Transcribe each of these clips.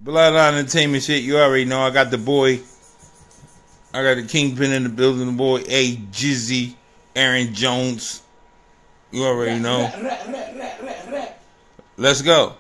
Bloodline Entertainment shit, you already know. I got the boy. I got the Kingpin in the building, the boy A Jizzy, Aaron Jones. You already know. Let's go.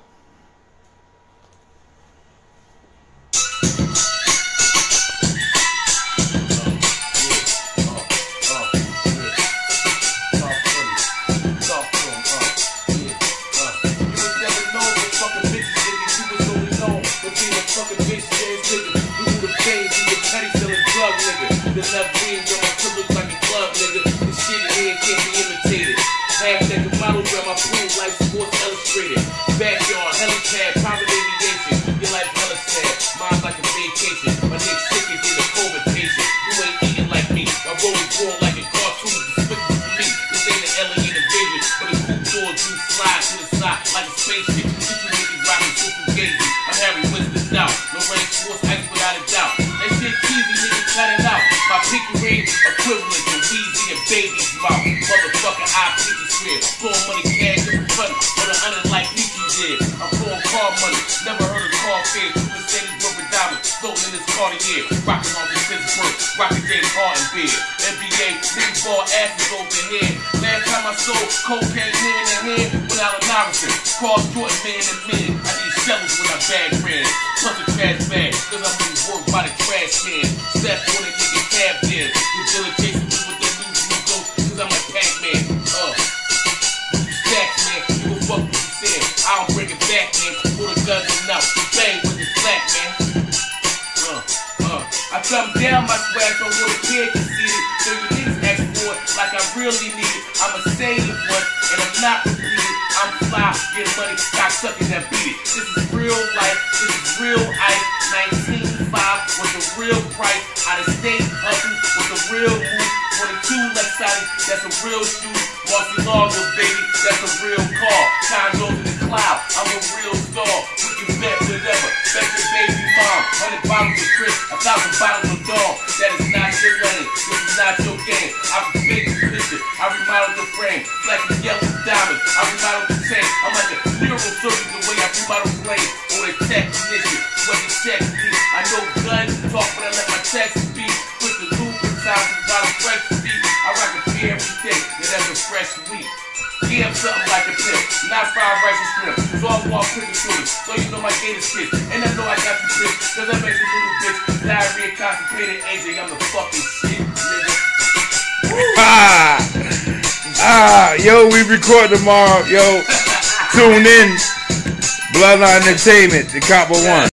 The left wing on my crib looks like a club, nigga. This shit here can't be imitated. Hashtag a model grab my pool like Sports Illustrated. Backyard, helipad, private aviation. Your life hella sad, mine's like a vacation. My nigga sicker than a COVID patient. You ain't eating like me. My road is born like a cartoon. Despicable for me. This ain't an alien invasion, but a cool doors you slide to the side like a spaceship. Get you niggas rockin' super gazing. I'm Harry Winston now. Lorraine Sports Ice without a doubt. That shit cheesy, nigga, cut it out. My pinky ring equivalent to Weezy and Baby's mouth. Motherfucker, I pinky swear. Blowing money cash in front for the under like Nikki did. I'm blowing car money, never heard of car fear. Two Mercedes rubber diamonds, floating in this Cartier. Rockin' on the Pittsburgh, rockin' James Harden beer. NBA, niggas ball asses over here. Last time I sold cocaine hand in hand without a novice. Cross Jordan man and man. I need shovels when I bag ran. Plus a trash bag, cause I'm being worked by the trash can. Step on a nigga cab in. The dealer chasing me with the new ghost, cause I'm like Pac-Man. You stacks, man, you gon' fuck what you said. I don't bring it back, man. Pull the guns and out. Bang with the flat, man. I come down my swag, so what a kid can see it. So you niggas ask for it like I really need it. I'm a saved one, and I'm not repeated. I'm fly, get money, cock sucking that beat it. This is real life, this is real ice. 19.5 was the real price. Out of state hustle was the real move. 22 Lexus, that's a real shoe. Marcy Largo, baby, that's a real car. Time goes in the cloud, I'm a real star. We can bet whatever, bet your baby mom. 100 bottles of Chris, 1,000 bottles of dog. That is not your lane, this is not your game. I big the picture, I remodeled the frame. Black and yellow diamonds, I remodeled the chain. I'm like a neurosurgeon the way I remodel planes. Or a technician, what the text be. I know guns talk, but I let my text speak. Put the lubricant without a fresh speak. I rock a beer every day, and that's a fresh week. Yeah, I'm something like a pimp, not fried rice and shrimp. So I walk quick and shooting, so you know my gator's kiss. And I know I got you bitch, cause I make a little bitch. Diarrhea, constipated, AJ, I'm the fucking shit, nigga. Yo, we record tomorrow. Yo, tune in. Bloodline Entertainment, the Copper One.